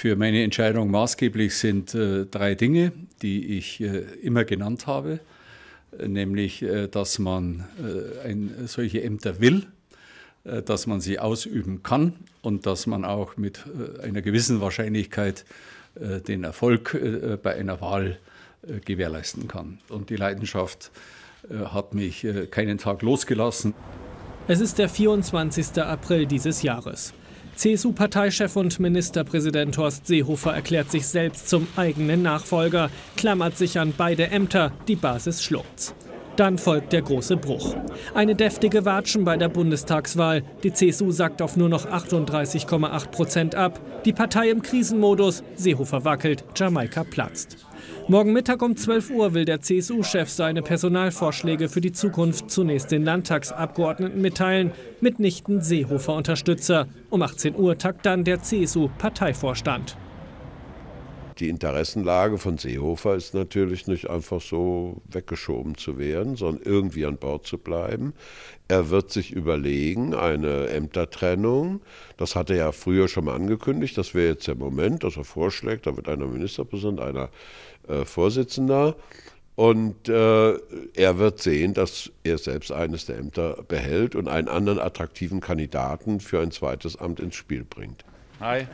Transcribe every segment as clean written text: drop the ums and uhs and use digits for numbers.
Für meine Entscheidung maßgeblich sind drei Dinge, die ich immer genannt habe, nämlich, dass man solche Ämter will, dass man sie ausüben kann und dass man auch mit einer gewissen Wahrscheinlichkeit den Erfolg bei einer Wahl gewährleisten kann. Und die Leidenschaft hat mich keinen Tag losgelassen. Es ist der 24. April dieses Jahres. CSU-Parteichef und Ministerpräsident Horst Seehofer erklärt sich selbst zum eigenen Nachfolger, klammert sich an beide Ämter, die Basis schluckt's. Dann folgt der große Bruch. Eine deftige Watschen bei der Bundestagswahl. Die CSU sackt auf nur noch 38,8% ab. Die Partei im Krisenmodus. Seehofer wackelt, Jamaika platzt. Morgen Mittag um 12 Uhr will der CSU-Chef seine Personalvorschläge für die Zukunft zunächst den Landtagsabgeordneten mitteilen, mitnichten Seehofer-Unterstützer. Um 18 Uhr tagt dann der CSU-Parteivorstand. Die Interessenlage von Seehofer ist natürlich nicht einfach so weggeschoben zu werden, sondern irgendwie an Bord zu bleiben. Er wird sich überlegen, eine Ämtertrennung, das hat er ja früher schon mal angekündigt, das wäre jetzt der Moment, dass er vorschlägt, da wird einer Ministerpräsident, einer Vorsitzender. Und er wird sehen, dass er selbst eines der Ämter behält und einen anderen attraktiven Kandidaten für ein zweites Amt ins Spiel bringt. Hi.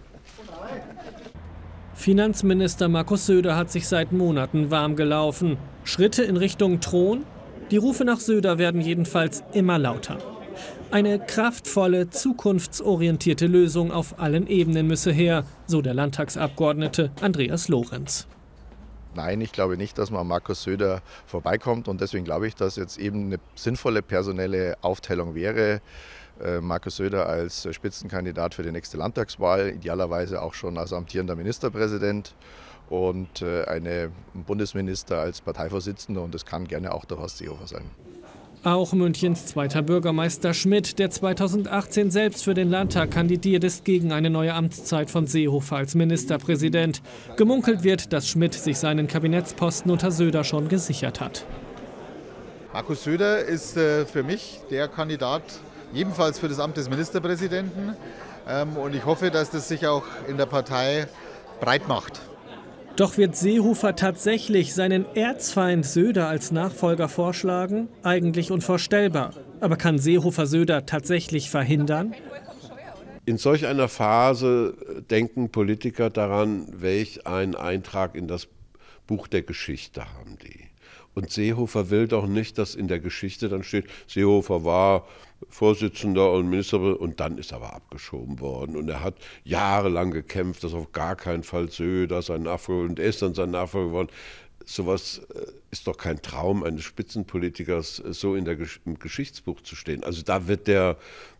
Finanzminister Markus Söder hat sich seit Monaten warm gelaufen. Schritte in Richtung Thron? Die Rufe nach Söder werden jedenfalls immer lauter. Eine kraftvolle, zukunftsorientierte Lösung auf allen Ebenen müsse her, so der Landtagsabgeordnete Andreas Lorenz. Nein, ich glaube nicht, dass man an Markus Söder vorbeikommt. Und deswegen glaube ich, dass jetzt eben eine sinnvolle personelle Aufteilung wäre. Markus Söder als Spitzenkandidat für die nächste Landtagswahl, idealerweise auch schon als amtierender Ministerpräsident und ein Bundesminister als Parteivorsitzender, und das kann gerne auch der Horst Seehofer sein. Auch Münchens zweiter Bürgermeister Schmidt, der 2018 selbst für den Landtag kandidiert, ist gegen eine neue Amtszeit von Seehofer als Ministerpräsident. Gemunkelt wird, dass Schmidt sich seinen Kabinettsposten unter Söder schon gesichert hat. Markus Söder ist für mich der Kandidat ebenfalls für das Amt des Ministerpräsidenten. Und ich hoffe, dass das sich auch in der Partei breit macht. Doch wird Seehofer tatsächlich seinen Erzfeind Söder als Nachfolger vorschlagen? Eigentlich unvorstellbar. Aber kann Seehofer Söder tatsächlich verhindern? In solch einer Phase denken Politiker daran, welch einen Eintrag in das Buch der Geschichte haben die. Und Seehofer will doch nicht, dass in der Geschichte dann steht, Seehofer war Vorsitzender und Ministerpräsident und dann ist er aber abgeschoben worden. Und er hat jahrelang gekämpft, dass auf gar keinen Fall Söder sein Nachfolger, und er ist dann sein Nachfolger geworden. Sowas ist doch kein Traum eines Spitzenpolitikers, so im Geschichtsbuch zu stehen. Also da wird der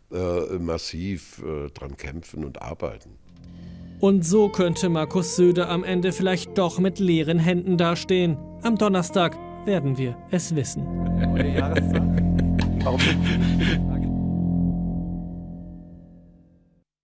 massiv dran kämpfen und arbeiten. Und so könnte Markus Söder am Ende vielleicht doch mit leeren Händen dastehen. Am Donnerstag werden wir es wissen. Neue Jahreszeit. Warum?